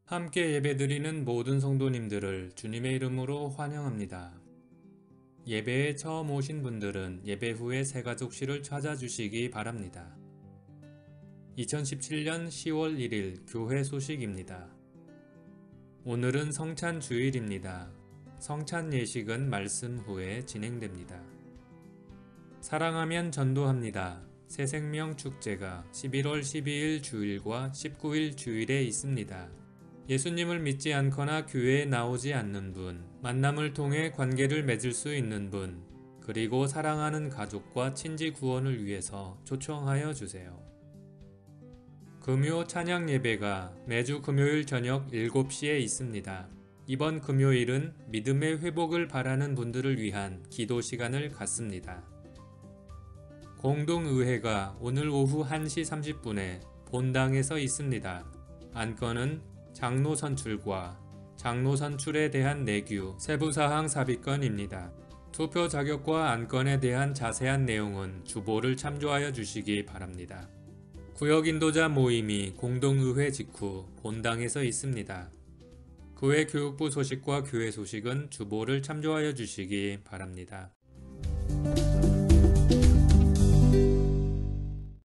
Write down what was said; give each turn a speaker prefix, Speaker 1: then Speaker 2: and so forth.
Speaker 1: 함께 예배드리는 모든 성도님들을 주님의 이름으로 환영합니다. 예배에 처음 오신 분들은 예배 후에 새가족실을 찾아주시기 바랍니다. 2017년 10월 1일 교회 소식입니다. 오늘은 성찬 주일입니다. 성찬 예식은 말씀 후에 진행됩니다. 사랑하면 전도합니다. 새생명 축제가 11월 12일 주일과 19일 주일에 있습니다. 예수님을 믿지 않거나 교회에 나오지 않는 분, 만남을 통해 관계를 맺을 수 있는 분, 그리고 사랑하는 가족과 친지 구원을 위해서 초청하여 주세요. 금요 찬양 예배가 매주 금요일 저녁 7시에 있습니다. 이번 금요일은 믿음의 회복을 바라는 분들을 위한 기도 시간을 갖습니다. 공동의회가 오늘 오후 1시 30분에 본당에서 있습니다. 안건은 장로 선출과 장로 선출에 대한 내규, 세부사항 삽입건입니다. 투표 자격과 안건에 대한 자세한 내용은 주보를 참조하여 주시기 바랍니다. 구역 인도자 모임이 공동의회 직후 본당에서 있습니다. 교회 교육부 소식과 교회 소식은 주보를 참조하여 주시기 바랍니다.